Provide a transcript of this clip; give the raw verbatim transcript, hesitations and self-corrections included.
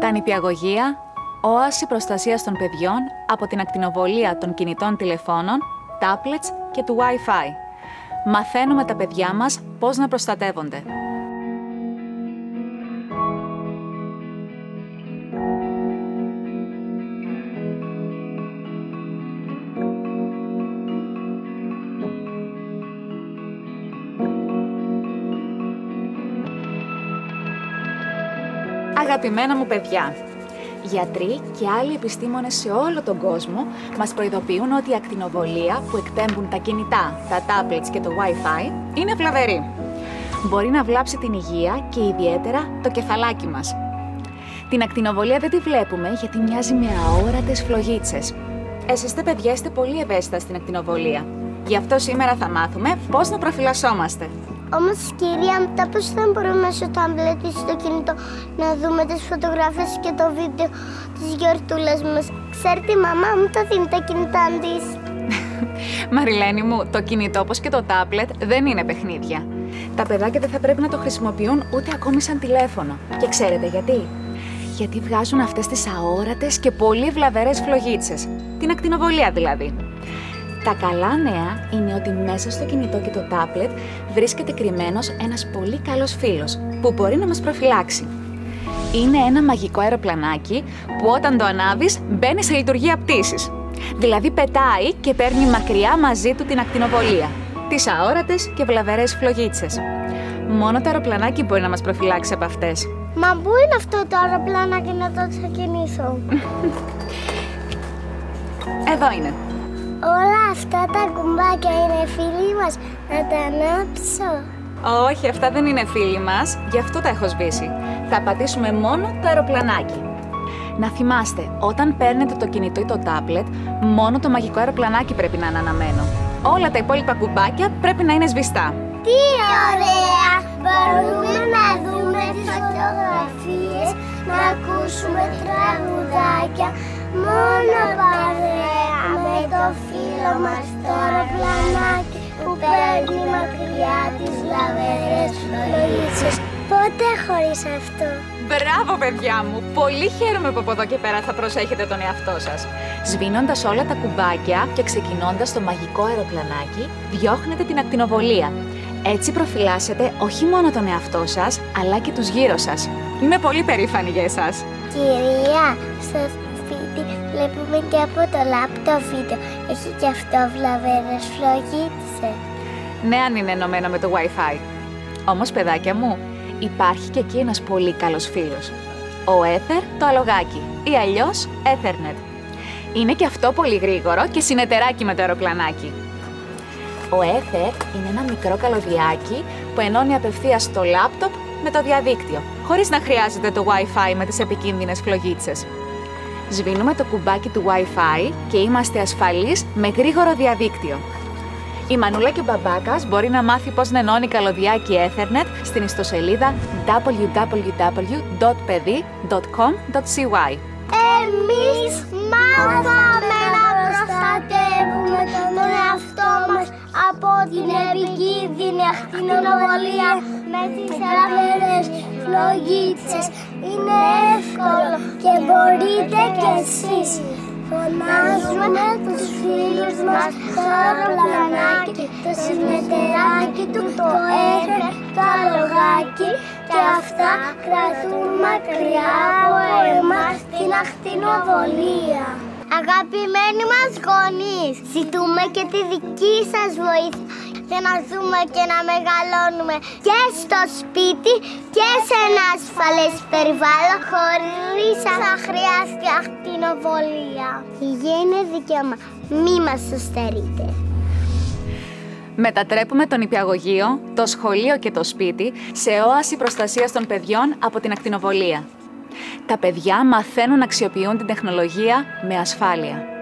Τα νηπιαγωγεία, όαση προστασίας των παιδιών από την ακτινοβολία των κινητών τηλεφώνων, tablets και του Wi-Fi. Μαθαίνουμε τα παιδιά μας πώς να προστατεύονται. Αγαπημένα μου παιδιά, γιατροί και άλλοι επιστήμονες σε όλο τον κόσμο μας προειδοποιούν ότι η ακτινοβολία που εκπέμπουν τα κινητά, τα tablets και το Wi-Fi είναι βλαβερή. Μπορεί να βλάψει την υγεία και ιδιαίτερα το κεφαλάκι μας. Την ακτινοβολία δεν τη βλέπουμε γιατί μοιάζει με αόρατες φλογίτσες. Εσείς τα παιδιά είστε πολύ ευαίσθητα στην ακτινοβολία. Γι' αυτό σήμερα θα μάθουμε πώς να προφυλασσόμαστε. Όμως, κυρία, μετά πώς θα μπορούμε στο τάμπλετ ή στο κινητό να δούμε τις φωτογραφίες και το βίντεο της γιορτούλας μας? Ξέρετε, η μαμά μου το δίνει τα κινητά της. Μαριλένη μου, το κινητό όπως και το τάμπλετ δεν είναι παιχνίδια. Τα παιδάκια δεν θα πρέπει να το χρησιμοποιούν ούτε ακόμη σαν τηλέφωνο. Και ξέρετε γιατί? Γιατί βγάζουν αυτές τις αόρατες και πολύ βλαβερές φλογίτσες. Την ακτινοβολία δηλαδή. Τα καλά νέα είναι ότι μέσα στο κινητό και το τάμπλετ βρίσκεται κρυμμένος ένας πολύ καλός φίλος που μπορεί να μας προφυλάξει. Είναι ένα μαγικό αεροπλανάκι που όταν το ανάβεις μπαίνει σε λειτουργία πτήσης. Δηλαδή πετάει και παίρνει μακριά μαζί του την ακτινοβολία, τις αόρατες και βλαβερές φλογίτσες. Μόνο το αεροπλανάκι μπορεί να μας προφυλάξει από αυτές. Μα πού είναι αυτό το αεροπλανάκι να το ξεκινήσω? Εδώ είναι. Όλα αυτά τα κουμπάκια είναι φίλοι μας, να τα ανάψω? Όχι, αυτά δεν είναι φίλοι μας, γι' αυτό τα έχω σβήσει. Θα πατήσουμε μόνο το αεροπλανάκι. Να θυμάστε, όταν παίρνετε το κινητό ή το τάμπλετ, μόνο το μαγικό αεροπλανάκι πρέπει να είναι αναμένο. Όλα τα υπόλοιπα κουμπάκια πρέπει να είναι σβηστά. Τι ωραία! Μπορούμε να δούμε φωτογραφίες, να ακούσουμε τραγουδάκια, μόνο παρέα με το φίλο μας το αεροπλανάκι που παίρνει μακριά τις βλαβερές φλογίτσες. Πότε χωρίς αυτό? Μπράβο, παιδιά μου! Πολύ χαίρομαι που από εδώ και πέρα θα προσέχετε τον εαυτό σας. Σβήνοντας όλα τα κουμπάκια και ξεκινώντας το μαγικό αεροπλανάκι, διώχνετε την ακτινοβολία. Έτσι προφυλάσσετε όχι μόνο τον εαυτό σας, αλλά και τους γύρω σας. Είμαι πολύ περήφανη για εσάς. Κυρία, στο σπίτι βλέπουμε και από το λάπτοπ βίντεο. Έχει και αυτό βλαβερές φλογίτσες. Ναι, αν είναι ενωμένο με το Wi-Fi. Όμως, παιδάκια μου, υπάρχει και εκεί ένας πολύ καλός φίλος. Ο Ether το αλογάκι ή αλλιώς Ethernet. Είναι και αυτό πολύ γρήγορο και συνεταιράκι με το αεροπλανάκι. Ο Ether είναι ένα μικρό καλωδιάκι που ενώνει απευθείας το λάπτοπ με το διαδίκτυο, χωρίς να χρειάζεται το Wi-Fi με τις επικίνδυνες φλογίτσες. Σβήνουμε το κουμπάκι του Wi-Fi και είμαστε ασφαλείς με γρήγορο διαδίκτυο. Η μανούλα και ο μπαμπάκας μπορεί να μάθει πώς να ενώνει καλωδιάκι Ethernet στην ιστοσελίδα double-u double-u double-u dot pedi dot com dot c y. Εμείς μάθαμε να προστατεύουμε τον εαυτό μας από την επικίνδυνη ακτινοβολία με τις βλαβερές φλογίτσες. Είναι εύκολο και μπορείτε κι εσείς. Φωνάζουμε τους φίλους μας το αεροπλανάκι, το συνεταιράκι του, το Ether, το αλογάκι και αυτά κρατούν μακριά από εμάς την ακτινοβολία. Αγαπημένοι μας γονείς, ζητούμε και τη δική σας βοήθεια για να ζούμε και να μεγαλώνουμε και στο σπίτι και σε ένα ασφαλές περιβάλλον χωρίς να χρειάζεται ακτινοβολία. Η υγεία είναι δικαίωμα, μη μας το στερείτε. Μετατρέπουμε το νηπιαγωγείο, το σχολείο και το σπίτι σε όαση προστασίας των παιδιών από την ακτινοβολία. Τα παιδιά μαθαίνουν να αξιοποιούν την τεχνολογία με ασφάλεια.